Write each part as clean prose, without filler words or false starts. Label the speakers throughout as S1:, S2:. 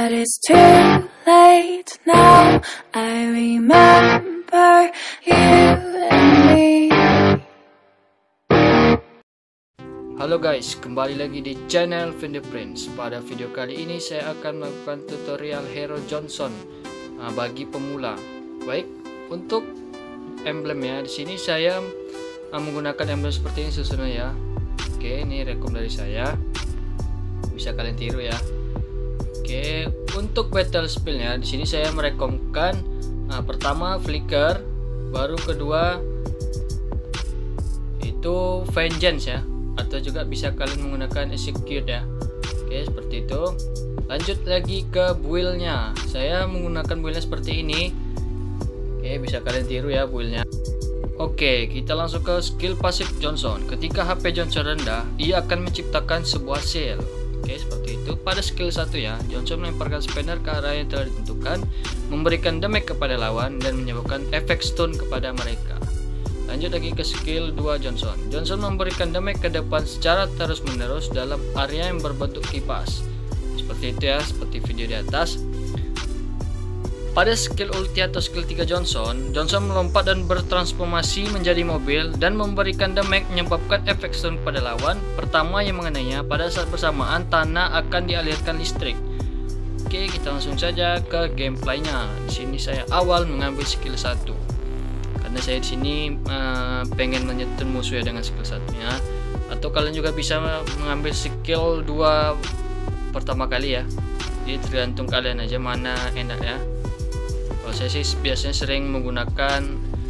S1: But it's too late now. I remember you and me.
S2: Halo guys, kembali lagi di channel Fingerprints. Pada video kali ini saya akan melakukan tutorial Hero Johnson bagi pemula. Baik, untuk emblemnya di sini saya menggunakan emblem seperti ini susunnya ya. Oke, ini rekom dari saya. Bisa kalian tiru ya. Oke, untuk battle spellnya di sini saya merekomkan pertama flicker, baru kedua itu vengeance ya, atau juga bisa kalian menggunakan execute ya. Oke, seperti itu. Lanjut lagi ke build-nya. Saya menggunakan build-nya seperti ini. Oke, bisa kalian tiru ya build-nya. Oke, kita langsung ke skill pasif Johnson. Ketika HP Johnson rendah, ia akan menciptakan sebuah sel. Oke, seperti itu. Pada skill 1 ya, Johnson melemparkan spinner ke arah yang telah ditentukan, memberikan damage kepada lawan dan menyebabkan efek stun kepada mereka. Lanjut lagi ke skill 2 Johnson. Johnson memberikan damage ke depan secara terus-menerus dalam area yang berbentuk kipas. Seperti itu ya, seperti video di atas. Pada skill ulti atau skill 3 Johnson melompat dan bertransformasi menjadi mobil dan memberikan damage menyebabkan efek stun kepada lawan. Pertama yang mengenainya, pada saat bersamaan tanah akan dialirkan listrik. Oke, kita langsung saja ke gameplaynya. Di sini saya awal mengambil skill 1. Karena saya di sini pengen menyetun musuh ya dengan skill 1-nya. Atau kalian juga bisa mengambil skill 2 pertama kali ya. Jadi tergantung kalian aja mana enak ya. Kalau saya sih biasanya sering menggunakan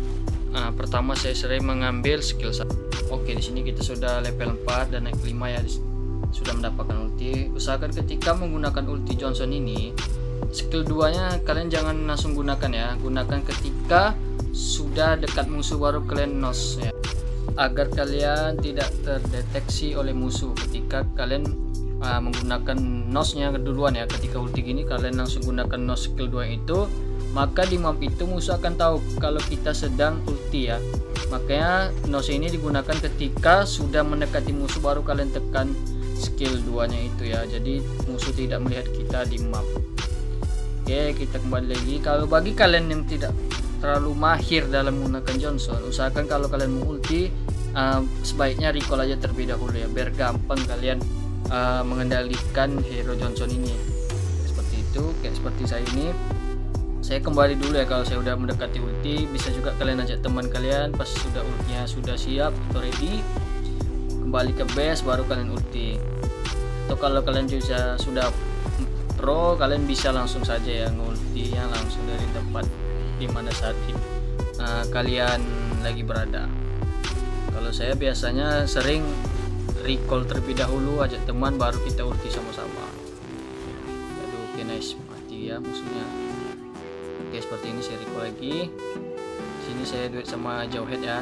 S2: pertama saya sering mengambil skill 1. Oke, di sini kita sudah level 4 dan naik 5 ya, sudah mendapatkan ulti. Usahakan ketika menggunakan ulti Johnson ini, skill 2-nya kalian jangan langsung gunakan ya. Gunakan ketika sudah dekat musuh baru kalian nos ya. Agar kalian tidak terdeteksi oleh musuh ketika kalian menggunakan nosnya duluan ya. Ketika ulti gini kalian langsung gunakan nos skill 2 itu, maka di map itu musuh akan tahu kalau kita sedang ulti ya. Makanya nos ini digunakan ketika sudah mendekati musuh baru kalian tekan skill 2 nya itu ya. Jadi musuh tidak melihat kita di map. Oke, kita kembali lagi. Kalau bagi kalian yang tidak terlalu mahir dalam menggunakan Johnson, usahakan kalau kalian mau ulti sebaiknya recall aja terlebih dahulu ya, biar gampang kalian mengendalikan Hero Johnson ini. Seperti itu, kayak seperti saya ini. Saya kembali dulu ya kalau saya udah mendekati ulti. Bisa juga kalian ajak teman kalian pas sudah ultinya sudah siap atau ready, kembali ke base baru kalian ulti. Atau kalau kalian juga sudah pro, kalian bisa langsung saja ya ngultinya langsung dari tempat dimana saat kalian lagi berada. Kalau saya biasanya sering recall terlebih dahulu, ajak teman baru kita ulti sama-sama. Aduh, oke, nice, mati ya musuhnya. Oke, seperti ini saya recall lagi. Sini saya duet sama Jawhead ya.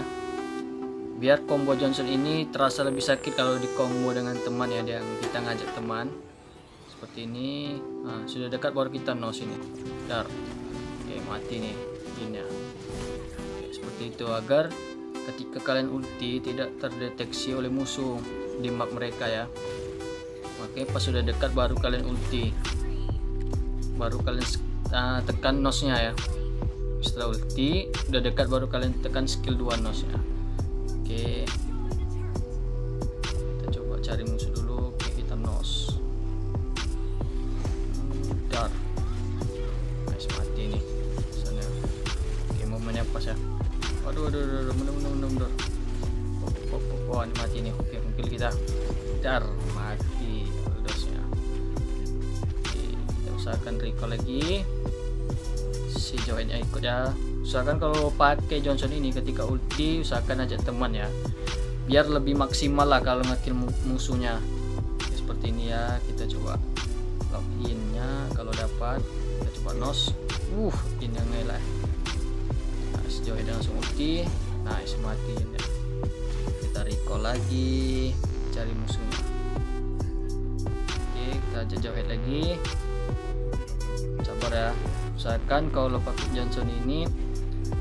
S2: Biar combo Johnson ini terasa lebih sakit kalau di combo dengan teman ya, yang kita ngajak teman. Seperti ini. Nah, sudah dekat baru kita nos ini. Dar. Oke, mati nih jinnya. Oke, seperti itu agar ketika kalian ulti tidak terdeteksi oleh musuh di map mereka ya. Oke, pas sudah dekat baru kalian ulti. Baru kalian tekan nosnya ya. Setelah ulti udah dekat baru kalian tekan skill 2 nosnya. Oke, kita coba cari musuh dulu. Oke, kita nos. Dar. Nice, mati nih sana. Oke, momennya pas ya. Waduh, mundur. Wah, ini mati nih. Oke, mungkin kita. Dar, mati dosnya. Oke, kita usahakan recall lagi. Si Jawheadnya ikut ya. Usahakan kalau pakai Johnson ini ketika ulti usahakan ajak teman ya, biar lebih maksimal lah kalau ngekill musuhnya. Oke, seperti ini ya. Kita coba loginnya, kalau dapat kita coba nos. Ini yang ngelah. Nah, si Jawhead langsung ulti. Nice, mati ya. Kita recall lagi, cari musuhnya. Oke, kita ajak Jawhead lagi. Sabar ya. Usahakan kalau pakai Johnson ini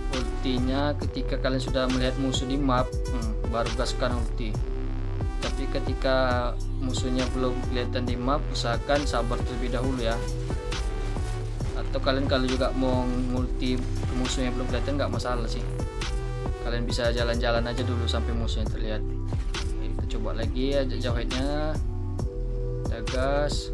S2: ultinya ketika kalian sudah melihat musuh di map baru gaskan ulti. Tapi ketika musuhnya belum kelihatan di map, usahakan sabar terlebih dahulu ya. Atau kalian kalau juga mau multi musuhnya belum kelihatan nggak masalah sih, kalian bisa jalan-jalan aja dulu sampai musuhnya terlihat. Oke, kita coba lagi aja jauhnya, kita gas.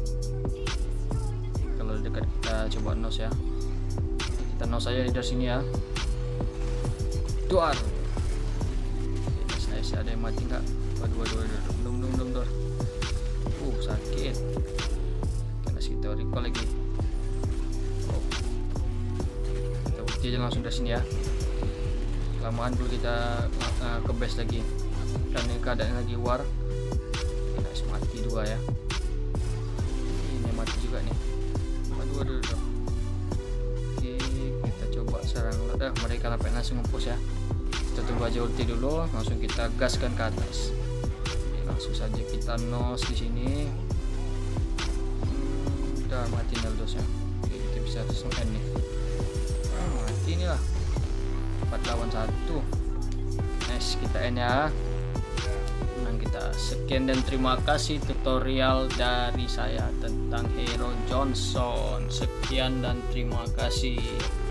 S2: Kalau dekat kita coba nos ya, kita nos aja dari sini ya. Duar, saya ada yang mati nggak? Waduh, belum. Sakit. Karena kita recall lagi. Kita ulti aja langsung dari sini ya. Kelamaan dulu kita ke base lagi. Karena keadaan lagi war. Kita mati dua ya. Ini mati juga nih. Waduh. Oke, kita coba serang. Mereka langsung nge-push ya. Kita tunggu aja ulti dulu, langsung kita gaskan ke atas. Oke, langsung saja kita nos di sini. Udah mati Neldos ya. Oke, kita bisa langsung end nih. Mati nih lah. 4 lawan 1. Nice, kita end ya. Nah, kita sekian dan terima kasih tutorial dari saya tentang Hero Johnson. Sekian dan terima kasih.